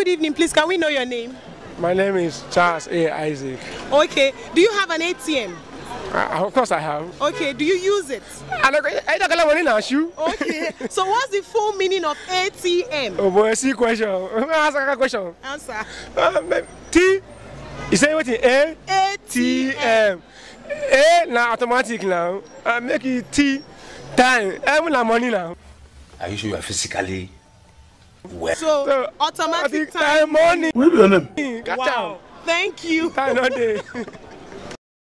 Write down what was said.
good evening, please. Can we know your name? My name is Charles A. Isaac. Okay. Do you have an ATM? Of course I have. Okay. Do you use it? I don't get money now, shoe. Okay. So what's the full meaning of ATM? Oh boy, see question. Ask a question. Answer. T. You say what? A. ATM. A now automatic now. Make it T. Time. I'm na money now. Are you sure you are physically well? So automatic time money. Wow. Thank you. Time no day.